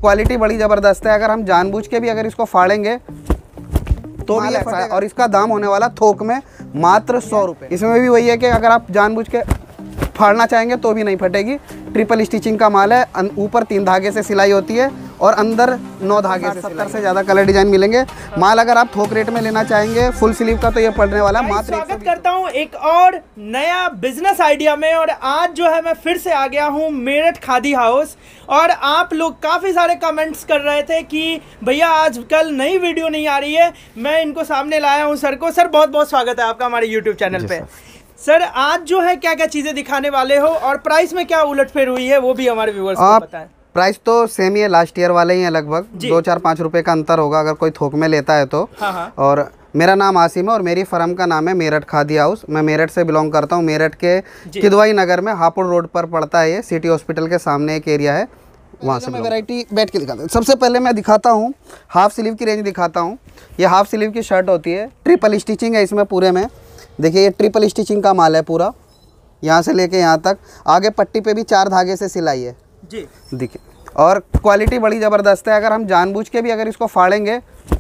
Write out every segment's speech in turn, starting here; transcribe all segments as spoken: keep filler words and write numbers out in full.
Quality बड़ी ज़बरदस्त है। अगर हम जानबूझ के भी अगर इसको फाड़ेंगे तो भी ऐसा है। और इसका दाम होने वाला थोक में मात्र सौ रुपये। इसमें भी वही है कि अगर आप जानबूझ के फाड़ना चाहेंगे तो भी नहीं फटेगी। ट्रिपल स्टिचिंग का माल है, ऊपर तीन धागे से सिलाई होती है और अंदर नौ धागे से। सत्तर से ज़्यादा कलर डिजाइन मिलेंगे। माल अगर आप थोक रेट में लेना चाहेंगे फुल स्लीव का तो ये पड़ने वाला है मात्र। स्वागत करता हूँ एक और नया बिजनेस आइडिया में। और आज जो है मैं फिर से आ गया हूँ मेरठ खादी हाउस। और आप लोग काफ़ी सारे कमेंट्स कर रहे थे कि भैया आजकल नई वीडियो नहीं आ रही है। मैं इनको सामने लाया हूँ सर को। सर बहुत बहुत स्वागत है आपका हमारे यूट्यूब चैनल पे। सर आज जो है क्या क्या चीज़ें दिखाने वाले हो और प्राइस में क्या उलटफेर हुई है वो भी हमारे व्यूअर्स को बताएं। प्राइस तो सेम ही है, लास्ट ईयर वाले ही है, लगभग दो चार पाँच रुपए का अंतर होगा अगर कोई थोक में लेता है तो। हाँ हाँ। और मेरा नाम आसिम है और मेरी फर्म का नाम है मेरठ खादी हाउस। मैं मेरठ से बिलोंग करता हूँ। मेरठ के किदवाई नगर में हापुड़ रोड पर पड़ता है ये। सिटी हॉस्पिटल के सामने एक एरिया है, वहाँ से मैं वैरायटी बैठ के दिखाता हूँ। सबसे पहले मैं दिखाता हूँ हाफ स्लीव की रेंज दिखाता हूँ। ये हाफ स्लीव की शर्ट होती है, ट्रिपल स्टिचिंग है इसमें पूरे में। देखिए ये ट्रिपल स्टिचिंग का माल है पूरा, यहाँ से लेके यहाँ तक। आगे पट्टी पे भी चार धागे से सिलाई है जी। देखिए और क्वालिटी बड़ी ज़बरदस्त है। अगर हम जानबूझ के भी अगर इसको फाड़ेंगे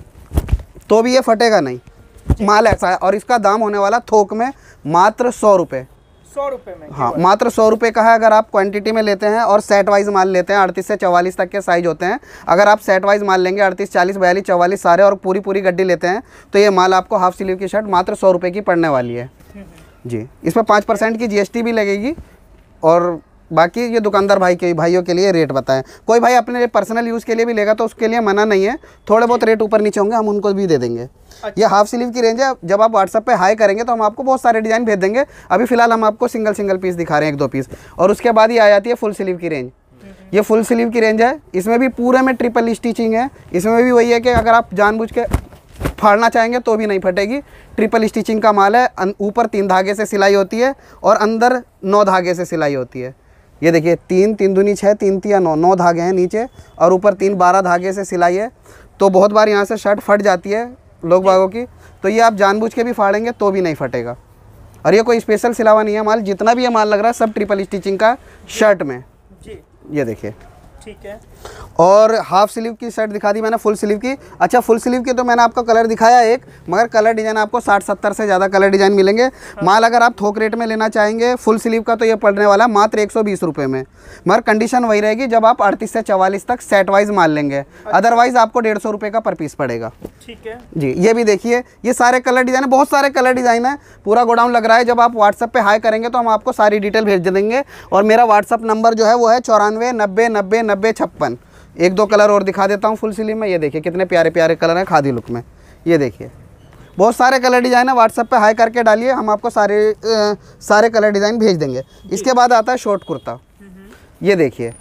तो भी ये फटेगा नहीं। माल ऐसा है। और इसका दाम होने वाला थोक में मात्र सौ रुपये। सौ रुपये में? हाँ मात्र सौ रुपये का है। अगर आप क्वांटिटी में लेते हैं और सेट वाइज माल लेते हैं, अड़तीस से चवालीस तक के साइज होते हैं। अगर आप सेट वाइज माल लेंगे अड़तीस चालीस बयालीस चवालीस सारे और पूरी पूरी गड्डी लेते हैं तो ये माल आपको हाफ स्लीव की शर्ट मात्र सौ रुपये की पड़ने वाली है जी। इसमें पाँच परसेंट की जीएसटी भी लगेगी। और बाकी ये दुकानदार भाई के भाइयों के लिए रेट बताएं। कोई भाई अपने पर्सनल यूज़ के लिए भी लेगा तो उसके लिए मना नहीं है, थोड़े बहुत रेट ऊपर नीचे होंगे, हम उनको भी दे देंगे। अच्छा। ये हाफ स्लीव की रेंज है। जब आप व्हाट्सएप पे हाई करेंगे तो हम आपको बहुत सारे डिज़ाइन भेज देंगे। अभी फिलहाल हम आपको सिंगल सिंगल पीस दिखा रहे हैं, एक दो पीस। और उसके बाद ये आ जाती है फुल स्लीव की रेंज। ये फुल स्लीव की रेंज है, इसमें भी पूरे में ट्रिपल स्टिचिंग है। इसमें भी वही है कि अगर आप जानबूझ के फाड़ना चाहेंगे तो भी नहीं फटेगी। ट्रिपल स्टिचिंग का माल है, ऊपर तीन धागे से सिलाई होती है और अंदर नौ धागे से सिलाई होती है। ये देखिए तीन तीन दूनी छः, तीन तिया नौ, नौ धागे हैं नीचे और ऊपर तीन बारह धागे से सिलाई है। तो बहुत बार यहाँ से शर्ट फट जाती है लोग बागों की, तो ये आप जानबूझ के भी फाड़ेंगे तो भी नहीं फटेगा। और ये कोई स्पेशल सिलावा नहीं है माल, जितना भी ये माल लग रहा है सब ट्रिपल स्टिचिंग का शर्ट में जी। ये देखिए ठीक है। और हाफ स्लीव की शर्ट दिखा दी मैंने, फुल स्लीव की। अच्छा फुल स्लीव की तो मैंने आपको कलर दिखाया एक, मगर कलर डिज़ाइन आपको साठ सत्तर से ज़्यादा कलर डिज़ाइन मिलेंगे। हाँ। माल अगर आप थोक रेट में लेना चाहेंगे फुल स्लीव का तो ये पड़ने वाला मात्र एक सौ बीस रुपये में। मगर कंडीशन वही रहेगी जब आप अड़तीस से चवालीस तक सेट वाइज माल लेंगे। अच्छा। अदरवाइज आपको डेढ़ सौ रुपये का पर पीस पड़ेगा। ठीक है जी। ये भी देखिए ये सारे कलर डिज़ाइन है, बहुत सारे कलर डिज़ाइन है, पूरा गोडाउन लग रहा है। जब आप व्हाट्सएप पे हाई करेंगे तो हम आपको सारी डिटेल भेज देंगे। और मेरा व्हाट्सअप नंबर जो है वो है चौरानवे नब्बे नब्बे नब्बे छप्पन। एक दो कलर और दिखा देता हूँ फुल स्लीव में। ये देखिए कितने प्यारे प्यारे कलर हैं खादी लुक में। ये देखिए बहुत सारे कलर डिज़ाइन है, व्हाट्सएप पे हाई करके डालिए, हम आपको सारे आ, सारे कलर डिज़ाइन भेज देंगे। इसके बाद आता है शॉर्ट कुर्ता। ये देखिए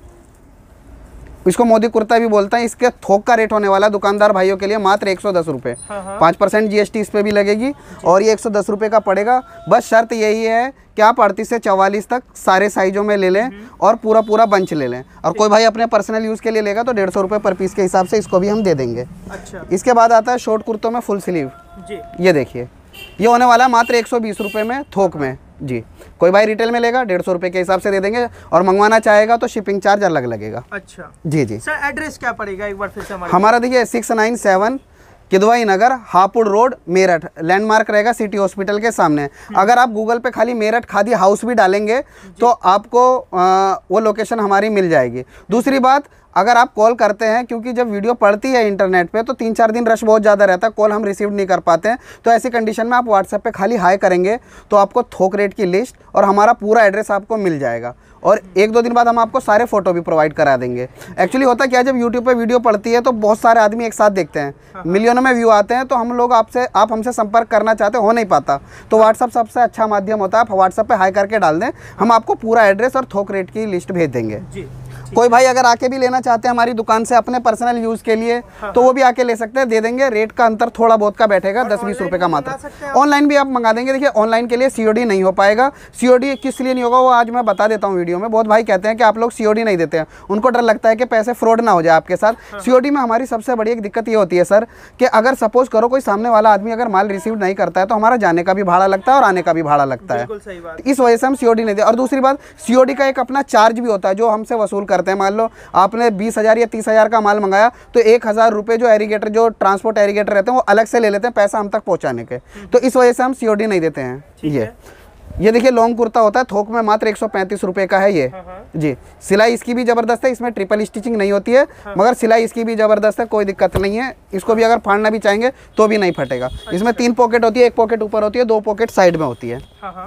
इसको मोदी कुर्ता भी बोलते हैं। इसके थोक का रेट होने वाला दुकानदार भाइयों के लिए मात्र एक सौ दस रुपये। पाँच परसेंट जी एस टी इस पर भी लगेगी और ये एक सौ दस रुपये का पड़ेगा। बस शर्त यही है कि आप अड़तीस से चवालीस तक सारे साइजों में ले लें और पूरा पूरा बंच ले लें। और कोई भाई अपने पर्सनल यूज़ के लिए लेगा तो डेढ़ सौ रुपये पर पीस के हिसाब से इसको भी हम दे देंगे। अच्छा। इसके बाद आता है शॉर्ट कुर्तों में फुल स्लीव जी। ये देखिए ये होने वाला है मात्र एक सौ बीस रुपये में थोक में जी। कोई भाई रिटेल में लेगा डेढ़ सौ रुपये के हिसाब से दे देंगे और मंगवाना चाहेगा तो शिपिंग चार्ज अलग लगेगा। अच्छा जी जी। सर एड्रेस क्या पड़ेगा एक बार फिर से हमारा? हमारा देखिए six nine seven Kidwai Nagar Hapur road Meerut, landmark रहेगा सिटी हॉस्पिटल के सामने। अगर आप गूगल पे खाली मेरठ खादी हाउस भी डालेंगे तो आपको आ, वो लोकेशन हमारी मिल जाएगी। दूसरी बात अगर आप कॉल करते हैं, क्योंकि जब वीडियो पड़ती है इंटरनेट पे तो तीन चार दिन रश बहुत ज़्यादा रहता है, कॉल हम रिसीव नहीं कर पाते हैं, तो ऐसी कंडीशन में आप व्हाट्सएप पे खाली हाई करेंगे तो आपको थोक रेट की लिस्ट और हमारा पूरा एड्रेस आपको मिल जाएगा। और एक दो दिन बाद हम आपको सारे फ़ोटो भी प्रोवाइड करा देंगे। एक्चुअली होता क्या है, जब यूट्यूब पे वीडियो पड़ती है तो बहुत सारे आदमी एक साथ देखते हैं, मिलियनों में व्यू आते हैं, तो हम लोग आपसे आप हमसे संपर्क करना चाहते हो नहीं पाता, तो व्हाट्सअप सबसे अच्छा माध्यम होता है। आप व्हाट्सएप पे हाई करके डाल दें, हम आपको पूरा एड्रेस और थोक रेट की लिस्ट भेज देंगे जी। कोई भाई अगर आके भी लेना चाहते हैं हमारी दुकान से अपने पर्सनल यूज़ के लिए तो वो भी आके ले सकते हैं, दे देंगे। रेट का अंतर थोड़ा बहुत का बैठेगा, दस बीस रुपए का मात्र। ऑनलाइन भी आप मंगा देंगे। देखिए ऑनलाइन के लिए सीओडी नहीं हो पाएगा। सीओडी किस लिए नहीं होगा वो आज मैं बता देता हूँ वीडियो में। बहुत भाई कहते हैं कि आप लोग सीओडी नहीं देते हैं, उनको डर लगता है कि पैसे फ्रॉड ना हो जाए आपके साथ। सीओडी में हमारी सबसे बड़ी एक दिक्कत ये होती है सर कि अगर सपोज करो कोई सामने वाला आदमी अगर माल रिसीव नहीं करता है तो हमारा जाने का भी भाड़ा लगता है और आने का भी भाड़ा लगता है, इस वजह से हम सीओडी नहीं देते। और दूसरी बात सीओडी का एक अपना चार्ज भी होता है जो हमसे वसूल करते करते हैं। मान लो आपने बीस हज़ार या तीस हज़ार का माल मंगाया तो एक हज़ार रुपये जो एरीगेटर जो ट्रांसपोर्ट एरीगेटर रहते हैं वो अलग से ले लेते हैं पैसा हम तक पहुँचाने के। तो इस वजह से हम सीओडी नहीं देते हैं। ये ये देखिए लॉन्ग कुर्ता होता है, थोक में मात्र एक सौ पैंतीस रुपये का है ये। जी, सिलाई इसकी भी ज़बरदस्त है, इसमें ट्रिपल स्टिचिंग नहीं होती है, मगर सिलाई इसकी भी ज़बरदस्त है, कोई दिक्कत नहीं है। इसको भी अगर फाड़ना भी चाहेंगे तो भी नहीं फटेगा। इसमें तीन पॉकेट होती है, एक पॉकेट ऊपर होती है, दो पॉकेट साइड में होती है।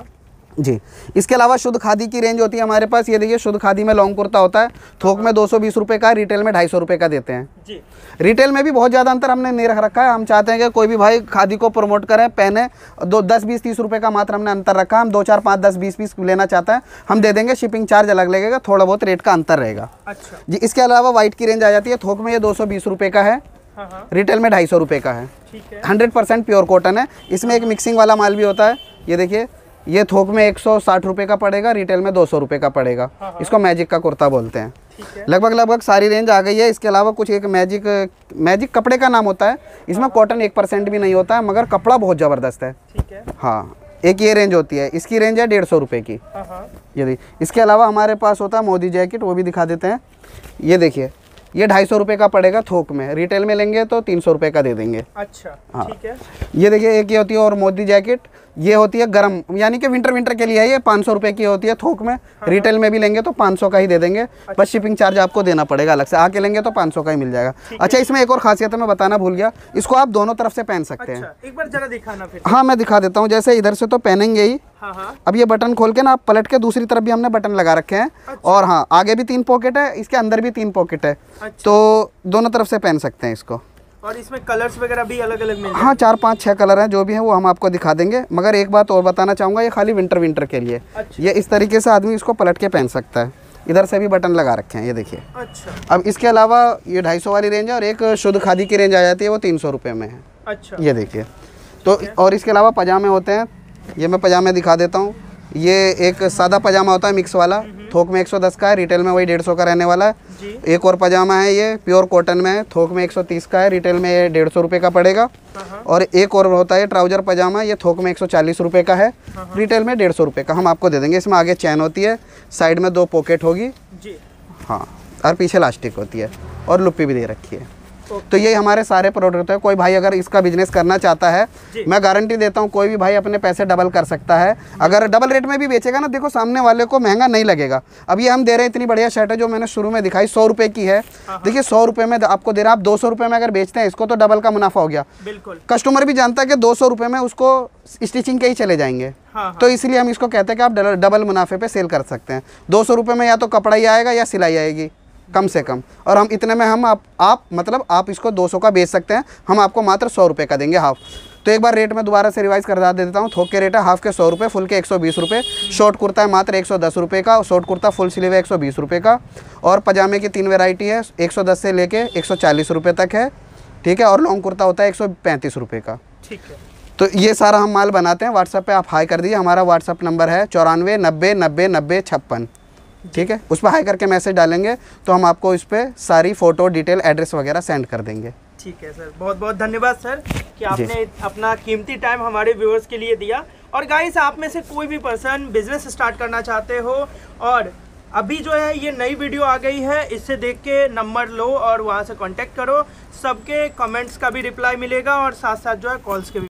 जी, इसके अलावा शुद्ध खादी की रेंज होती है हमारे पास। ये देखिए शुद्ध खादी में लॉन्ग कुर्ता होता है, थोक में दो सौ बीस रुपये का, रिटेल में ढाई सौ रुपये का देते हैं। जी। रिटेल में भी बहुत ज़्यादा अंतर हमने नहीं रख रखा है। हम चाहते हैं कि कोई भी भाई खादी को प्रमोट करें, पहने, दो दस बीस तीस रुपये का मात्र हमने अंतर रखा है। हम दो चार पाँच दस बीस पीस लेना चाहते हैं हम दे देंगे, शिपिंग चार्ज अलग लगेगा, थोड़ा बहुत रेट का अंतर रहेगा। अच्छा जी। इसके अलावा वाइट की रेंज आ जाती है, थोक में ये दो सौ बीस रुपये का है, रिटेल में ढाई सौ रुपये का है। हंड्रेड परसेंट प्योर कॉटन है। इसमें एक मिक्सिंग वाला माल भी होता है। ये देखिए ये थोक में एक सौ साठ रुपये का पड़ेगा, रिटेल में दो सौ रुपये का पड़ेगा। इसको मैजिक का कुर्ता बोलते हैं। लगभग लगभग सारी रेंज आ गई है। इसके अलावा कुछ एक मैजिक मैजिक कपड़े का नाम होता है, इसमें कॉटन एक परसेंट भी नहीं होता है, मगर कपड़ा बहुत ज़बरदस्त है। ठीक है। हाँ, एक ये रेंज होती है, इसकी रेंज है डेढ़ सौ रुपये की। यदि इसके अलावा हमारे पास होता है मोदी जैकेट, वो भी दिखा देते हैं। ये देखिए ये ढाई सौ रुपये का पड़ेगा थोक में, रिटेल में लेंगे तो तीन सौ रुपये का दे देंगे। अच्छा, हाँ ठीक है। ये देखिए एक ये होती है और मोदी जैकेट, ये होती है गरम, यानी कि विंटर विंटर के लिए है। ये पाँच सौ रुपये की होती है थोक में, रिटेल में भी लेंगे तो पाँच सौ का ही दे देंगे। अच्छा। बस शिपिंग चार्ज आपको देना पड़ेगा अलग से, आके लेंगे तो पाँच सौ का ही मिल जाएगा। अच्छा, इसमें एक और खासियत है मैं बताना भूल गया, इसको आप दोनों तरफ से पहन सकते हैं। एक बार जरा दिखाना फिर। हाँ मैं दिखा देता हूँ। जैसे इधर से तो पहनेंगे ही। हाँ हाँ। अब ये बटन खोल के ना आप पलट के दूसरी तरफ भी हमने बटन लगा रखे हैं। अच्छा। और हाँ आगे भी तीन पॉकेट है, इसके अंदर भी तीन पॉकेट है। अच्छा। तो दोनों तरफ से पहन सकते हैं इसको। और इसमें कलर्स वगैरह भी अलग अलग मिल, हाँ चार पाँच छः कलर हैं, जो भी हैं वो हम आपको दिखा देंगे। मगर एक बात और बताना चाहूँगा, ये खाली विंटर विंटर के लिए। अच्छा। ये इस तरीके से आदमी इसको पलट के पहन सकता है। इधर से भी बटन लगा रखे हैं, ये देखिए। अच्छा। अब इसके अलावा ये ढाई सौ वाली रेंज है और एक शुद्ध खादी की रेंज आ जाती है, वो तीन सौ रुपये में है। अच्छा। ये देखिए। तो और इसके अलावा पजामे होते हैं, ये मैं पजामे दिखा देता हूँ। ये एक सादा पजामा होता है मिक्स वाला, थोक में एक सौ दस का है, रिटेल में वही डेढ़ सौ का रहने वाला है। जी। एक और पजामा है, ये प्योर कॉटन में है, थोक में एक सौ तीस का है, रिटेल में डेढ़ सौ रुपये का पड़ेगा। और एक और होता है ट्राउजर पजामा, ये थोक में एक सौ चालीस रुपये का है, रिटेल में डेढ़ सौ रुपये का हम आपको दे देंगे। इसमें आगे चैन होती है, साइड में दो पॉकेट होगी। जी। हाँ, और पीछे लास्टिक होती है और लुप्पी भी दे रखी है। तो ये हमारे सारे प्रोडक्ट है। कोई भाई अगर इसका बिजनेस करना चाहता है, मैं गारंटी देता हूँ कोई भी भाई अपने पैसे डबल कर सकता है। अगर डबल रेट में भी बेचेगा ना, देखो सामने वाले को महंगा नहीं लगेगा। अब ये हम दे रहे हैं, इतनी बढ़िया शर्ट है जो मैंने शुरू में दिखाई, सौ रुपये की है। देखिए सौ रुपये में आपको दे रहा है, आप दो सौ रुपये में अगर बेचते हैं इसको तो डबल का मुनाफा हो गया। बिल्कुल। कस्टमर भी जानता है कि दो सौ रुपये में उसको स्टिचिंग के ही चले जाएंगे। हाँ, तो इसलिए हम इसको कहते हैं कि आप डबल मुनाफे पे सेल कर सकते हैं। दो सौ रुपये में या तो कपड़ा ही आएगा या सिलाई आएगी कम से कम, और हम इतने में हम आप, आप मतलब आप इसको दो सौ का बेच सकते हैं, हम आपको मात्र सौ रुपये का देंगे हाफ। तो एक बार रेट में दोबारा से रिवाइज कर देता हूँ। थोक के रेट है हाफ के सौ रुपये, फुल के एक सौ बीस रुपये। शॉर्ट कुर्ता है मात्र एक सौ दस रुपये का, शॉर्ट कुर्ता फुल स्लीव है एक सौ बीस रुपये का। और पजामे की तीन वेराइटी है, एक सौ दस से लेके एक सौ चालीस रुपये तक है। ठीक है। और लॉन्ग कुर्ता होता है एक सौ पैंतीस रुपये का। ठीक है। तो ये सारा हम माल बनाते हैं। व्हाट्सएप पे आप हाई कर दीजिए, हमारा व्हाट्सएप नंबर है चौरानवे नब्बे नब्बे नब्बे छप्पन। ठीक है। उस पर हाई करके मैसेज डालेंगे तो हम आपको इस पर सारी फ़ोटो डिटेल एड्रेस वगैरह सेंड कर देंगे। ठीक है सर, बहुत बहुत धन्यवाद सर कि आपने अपना कीमती टाइम हमारे व्यूअर्स के लिए दिया। और गाइस, आप में से कोई भी पर्सन बिजनेस स्टार्ट करना चाहते हो और अभी जो है ये नई वीडियो आ गई है, इससे देख के नंबर लो और वहाँ से कांटेक्ट करो। सबके कमेंट्स का भी रिप्लाई मिलेगा और साथ साथ जो है कॉल्स के भी।